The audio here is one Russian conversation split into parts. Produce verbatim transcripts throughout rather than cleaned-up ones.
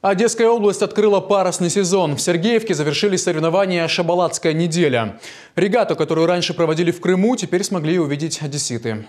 Одесская область открыла парусный сезон. В Сергеевке завершились соревнования «Шабалатская неделя». Регату, которую раньше проводили в Крыму, теперь смогли увидеть одесситы.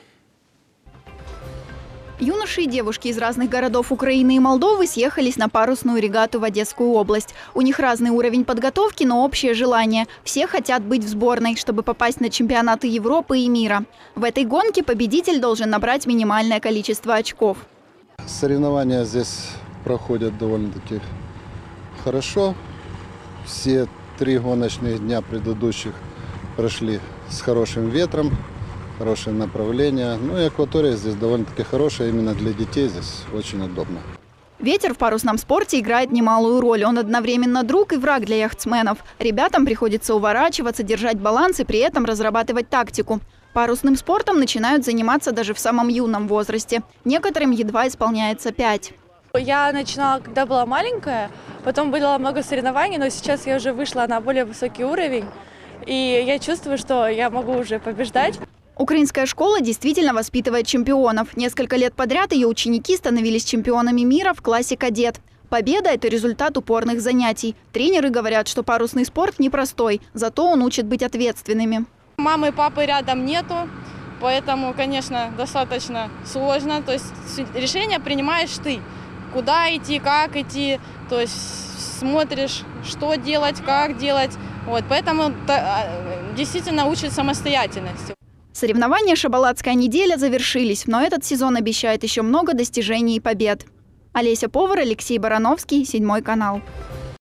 Юноши и девушки из разных городов Украины и Молдовы съехались на парусную регату в Одесскую область. У них разный уровень подготовки, но общее желание. Все хотят быть в сборной, чтобы попасть на чемпионаты Европы и мира. В этой гонке победитель должен набрать минимальное количество очков. Соревнования здесь проходят довольно-таки хорошо. Все три гоночных дня предыдущих прошли с хорошим ветром, хорошее направление. Ну и акватория здесь довольно-таки хорошая, именно для детей здесь очень удобно. Ветер в парусном спорте играет немалую роль. Он одновременно друг и враг для яхтсменов. Ребятам приходится уворачиваться, держать баланс и при этом разрабатывать тактику. Парусным спортом начинают заниматься даже в самом юном возрасте. Некоторым едва исполняется пять. Я начинала, когда была маленькая, потом было много соревнований, но сейчас я уже вышла на более высокий уровень. И я чувствую, что я могу уже побеждать. Украинская школа действительно воспитывает чемпионов. Несколько лет подряд ее ученики становились чемпионами мира в классе кадет. Победа – это результат упорных занятий. Тренеры говорят, что парусный спорт непростой, зато он учит быть ответственными. Мамы и папы рядом нету, поэтому, конечно, достаточно сложно. То есть решение принимаешь ты. Куда идти, как идти, то есть смотришь, что делать, как делать. Вот, поэтому действительно учат самостоятельности. Соревнования «Шабалатская неделя» завершились, но этот сезон обещает еще много достижений и побед. Олеся Повар, Алексей Барановский, Седьмой канал.